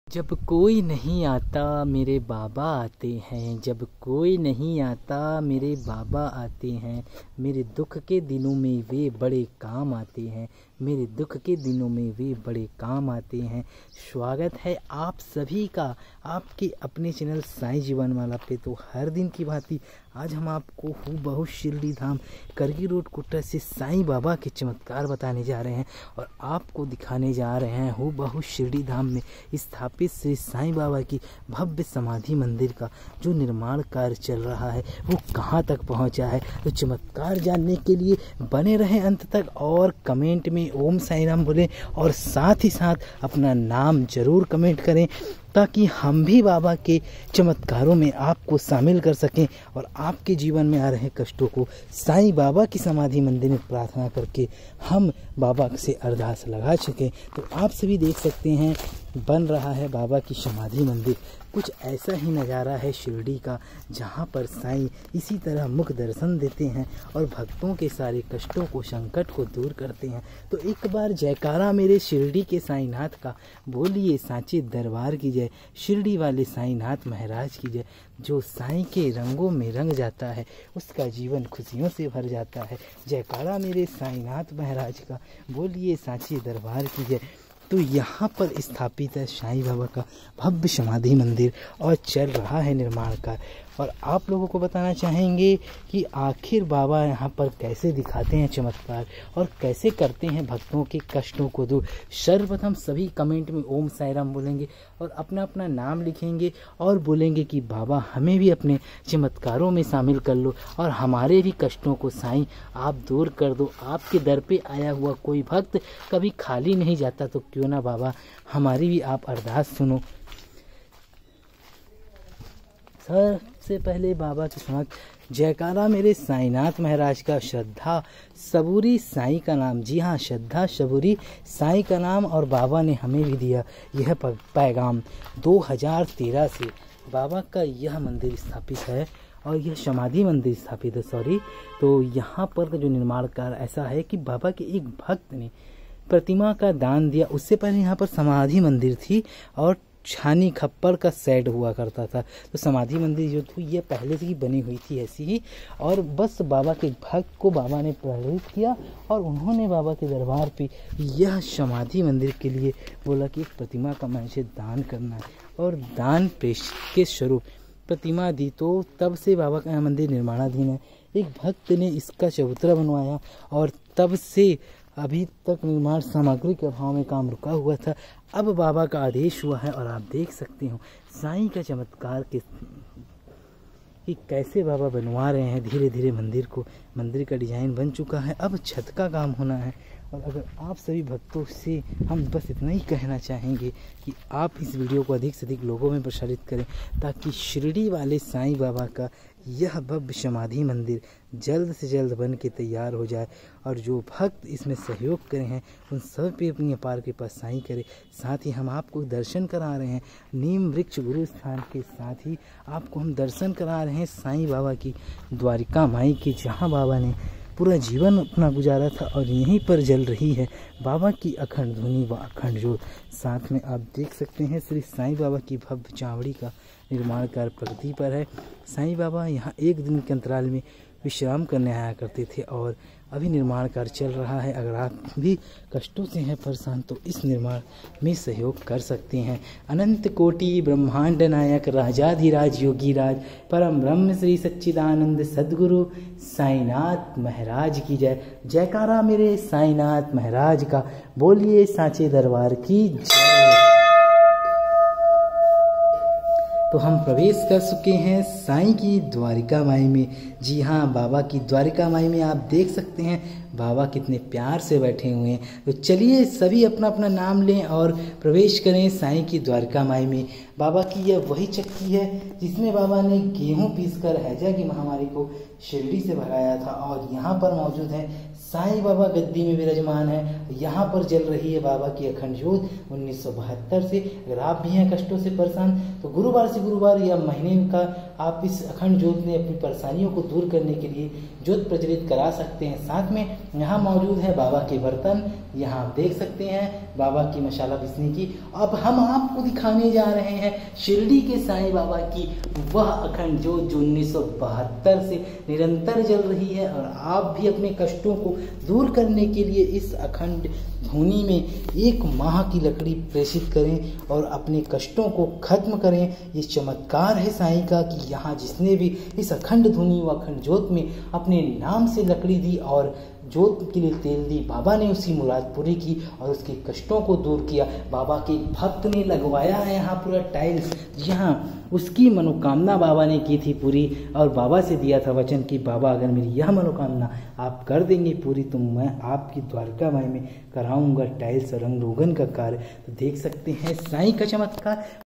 जब कोई नहीं आता मेरे बाबा आते हैं, जब कोई नहीं आता मेरे बाबा आते हैं। मेरे दुख के दिनों में वे बड़े काम आते हैं, मेरे दुख के दिनों में वे बड़े काम आते हैं। स्वागत है आप सभी का आपके अपने चैनल साईं जीवनमाला पे। तो हर दिन की भांति आज हम आपको हूबहू शिरडी धाम करगी रोड कोटा से साईं बाबा के चमत्कार बताने जा रहे हैं और आपको दिखाने जा रहे हैं हूबहू शिरडी धाम में स्थापित श्री साईं बाबा की भव्य समाधि मंदिर का जो निर्माण कार्य चल रहा है वो कहां तक पहुंचा है। तो चमत्कार जानने के लिए बने रहें अंत तक और कमेंट में ओम साईं राम बोलें और साथ ही साथ अपना नाम जरूर कमेंट करें ताकि हम भी बाबा के चमत्कारों में आपको शामिल कर सकें और आपके जीवन में आ रहे कष्टों को साईं बाबा की समाधि मंदिर में प्रार्थना करके हम बाबा से अरदास लगा चुके। तो आप सभी देख सकते हैं बन रहा है बाबा की समाधि मंदिर। कुछ ऐसा ही नज़ारा है शिरडी का जहाँ पर साईं इसी तरह मुख दर्शन देते हैं और भक्तों के सारे कष्टों को संकट को दूर करते हैं। तो एक बार जयकारा मेरे शिरडी के साईंनाथ का बोलिए सांचे दरबार की जय, शिरडी वाले साईंनाथ महाराज की जय। जो साईं के रंगों में रंग जाता है उसका जीवन खुशियों से भर जाता है। जयकारा मेरे साईंनाथ महाराज का बोलिए सांचे दरबार की जय। तो यहाँ पर स्थापित है साईं बाबा का भव्य समाधि मंदिर और चल रहा है निर्माण कार्य। और आप लोगों को बताना चाहेंगे कि आखिर बाबा यहाँ पर कैसे दिखाते हैं चमत्कार और कैसे करते हैं भक्तों के कष्टों को दूर। सर्वप्रथम सभी कमेंट में ओम साईं राम बोलेंगे और अपना अपना नाम लिखेंगे और बोलेंगे कि बाबा हमें भी अपने चमत्कारों में शामिल कर लो और हमारे भी कष्टों को साईं आप दूर कर दो। आपके दर पे आया हुआ कोई भक्त कभी खाली नहीं जाता, तो क्यों ना बाबा हमारी भी आप अरदास सुनो। सबसे पहले बाबा के समक्ष जयकारा मेरे साईंनाथ महाराज का। श्रद्धा सबूरी साईं का नाम, जी हाँ श्रद्धा सबूरी साईं का नाम। और बाबा ने हमें भी दिया यह पैगाम। 2013 से बाबा का यह मंदिर स्थापित है और यह समाधि मंदिर स्थापित है तो यहाँ पर जो निर्माण कार्य ऐसा है कि बाबा के एक भक्त ने प्रतिमा का दान दिया। उससे पहले यहाँ पर समाधि मंदिर थी और छानी खप्पर का सेट हुआ करता था। तो समाधि मंदिर जो थी ये पहले से ही बनी हुई थी ऐसी ही, और बस बाबा के भक्त को बाबा ने प्रेरित किया और उन्होंने बाबा के दरबार पे यह समाधि मंदिर के लिए बोला कि एक प्रतिमा का मुझे दान करना है और दान पेश के स्वरूप प्रतिमा दी। तो तब से बाबा का मंदिर निर्माणाधीन है। एक भक्त ने इसका चबूतरा बनवाया और तब से अभी तक निर्माण सामग्री के अभाव में काम रुका हुआ था। अब बाबा का आदेश हुआ है और आप देख सकते हो साईं का चमत्कार कि कैसे बाबा बनवा रहे हैं धीरे धीरे मंदिर को। मंदिर का डिजाइन बन चुका है, अब छत का काम होना है। और अगर आप सभी भक्तों से हम बस इतना ही कहना चाहेंगे कि आप इस वीडियो को अधिक से अधिक लोगों में प्रसारित करें ताकि शिरडी वाले साईं बाबा का यह भव्य समाधि मंदिर जल्द से जल्द बन के तैयार हो जाए और जो भक्त इसमें सहयोग करे हैं उन सब पे अपनी अपार कृपा साईं करे। साथ ही हम आपको दर्शन करा रहे हैं नीम वृक्ष गुरु स्थान के, साथ ही आपको हम दर्शन करा रहे हैं साईं बाबा की द्वारिका माई के, जहाँ बाबा ने पूरा जीवन अपना गुजारा था और यहीं पर जल रही है बाबा की अखंड धुनी व अखंड ज्योत। साथ में आप देख सकते हैं श्री साईं बाबा की भव्य चावड़ी का निर्माण कार्य प्रगति पर है। साईं बाबा यहाँ एक दिन के अंतराल में विश्राम करने आया करते थे और अभी निर्माण कार्य चल रहा है। अगर आप भी कष्टों से हैं परेशान तो इस निर्माण में सहयोग कर सकते हैं। अनंत कोटि ब्रह्मांड नायक राजाधिराज योगी राज परम ब्रह्म श्री सच्चिदानंद सद्गुरु साईंनाथ महाराज की जय। जयकारा मेरे साईंनाथ महाराज का, बोलिए सांचे दरबार की जय। तो हम प्रवेश कर चुके हैं साईं की द्वारिका माई में। जी हाँ बाबा की द्वारिका माई में आप देख सकते हैं बाबा कितने प्यार से बैठे हुए हैं। तो चलिए सभी अपना अपना नाम लें और प्रवेश करें साईं की द्वारिका माई में। बाबा की यह वही चक्की है जिसमें बाबा ने गेहूं पीसकर हैजा की महामारी को शिरडी से भगाया था और यहाँ पर मौजूद है साईं बाबा गद्दी में विराजमान है। यहाँ पर जल रही है बाबा की अखंड ज्योत 1972 से। अगर आप भी हैं कष्टों से परेशान तो गुरुवार से गुरुवार या महीने का आप इस अखंड ज्योत में अपनी परेशानियों को दूर करने के लिए ज्योत प्रज्वलित करा सकते हैं। साथ में यहाँ मौजूद है बाबा के बर्तन, यहाँ आप देख सकते हैं बाबा की मशाला पिसने की। अब हम आपको दिखाने जा रहे हैं शिरडी के साईं बाबा की वह अखंड ज्योत जो 1972 से निरंतर जल रही है। और आप भी अपने कष्टों को दूर करने के लिए इस अखंड धूनी में 1 माह की लकड़ी प्रेषित करें और अपने कष्टों को खत्म करें। ये चमत्कार है साईं का कि यहाँ जिसने भी इस अखंड धूनी व अखंड ज्योत में अपने नाम से लकड़ी दी और ज्योत के लिए तेल दी, बाबा ने उसी मुराद पूरी की और उसके कष्टों को दूर किया। बाबा के भक्त ने लगवाया है यहाँ पूरा टाइल्स, जहाँ उसकी मनोकामना बाबा ने की थी पूरी, और बाबा से दिया था वचन कि बाबा अगर मेरी यह मनोकामना आप कर देंगे पूरी तो मैं आपकी द्वारका माई में कराऊंगा टाइल्स और रंग रोगन का कार्य। तो देख सकते हैं साईं का चमत्कार।